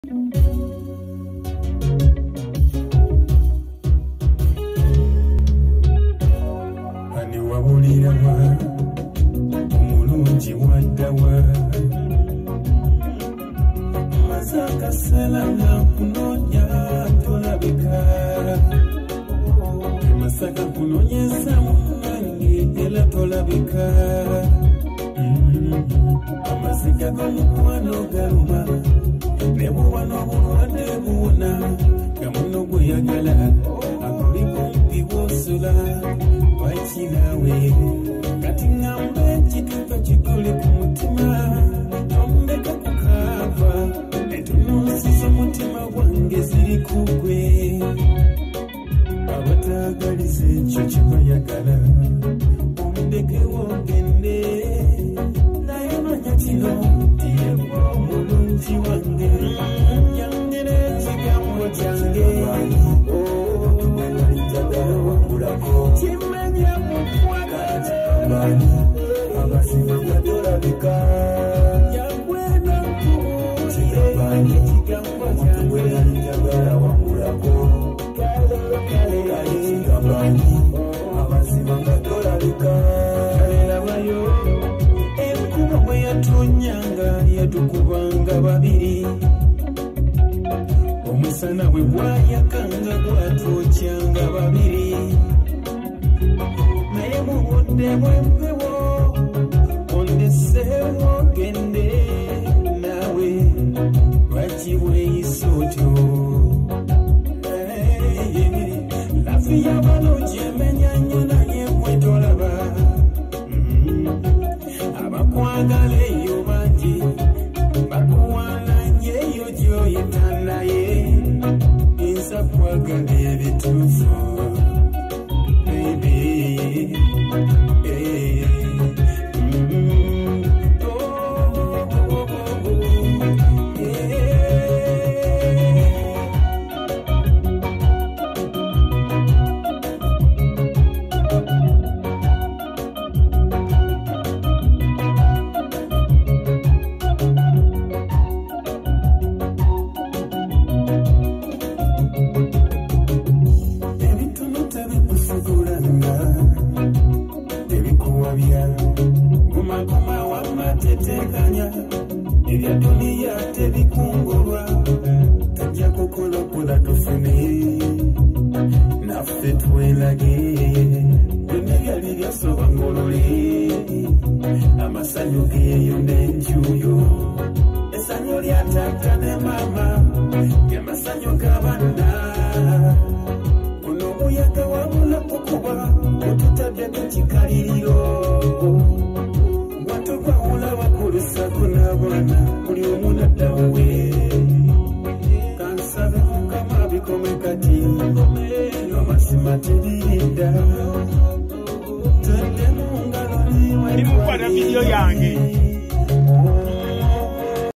Ani wabulirawa omulungi waddawa Masaka sala na kunonya tolabika Masaka kunonyesa mwangi ela tolabika Amasika gomukwano galuma Nebuwa n'obulwadde buwona Gamuno gweyagala Akuliko mpiwosula Waki nawe Kati ngamba ekituka kikole ku mutima Nomdeka kukava Entunusi z'omutima gwange ziri kugwe Abatagaliza ekyo kyebayagala Omudeke wogende Naye manya kino Tiyebwa omulungi wange Nyangire ekigambo kyange Kimenya mukwagala Abasiba gatolabika Yagwena kubuulire ekigambo kyange Njagala wangulako Abasiba gatolabika Kalelabayo Enkuba bwe yatonyanga yatukubanga babiri Omusana bwe gwayakanga gwatwokyanga babiri Naye mu budde bw'empewo ondeseewo gende nawe lwaki weeyisa otyo Lafi y'abalungi emenya nnyo naye gwe tolaba Abakwagala eyo bangi bakuwaananye eyo gy'oyita naye nza kwagala ebituufu baby Guma wamatetekanya Ebya dunia tebikungulwa Tajja kukolokola tufune Naffe twelage Byonna byali byasoba ngolole Amasanyu geeyo n'enjuyo Essanyu lya taata ne maama Y'amasanyu g'abaana Guno omuyaga wabula kukuba Otutadde ku kikaliriro Buli omu n'addawe kansabe Mukama bikome kati amazima tebirinda tadde mu ngalo Ndi mukwata video yange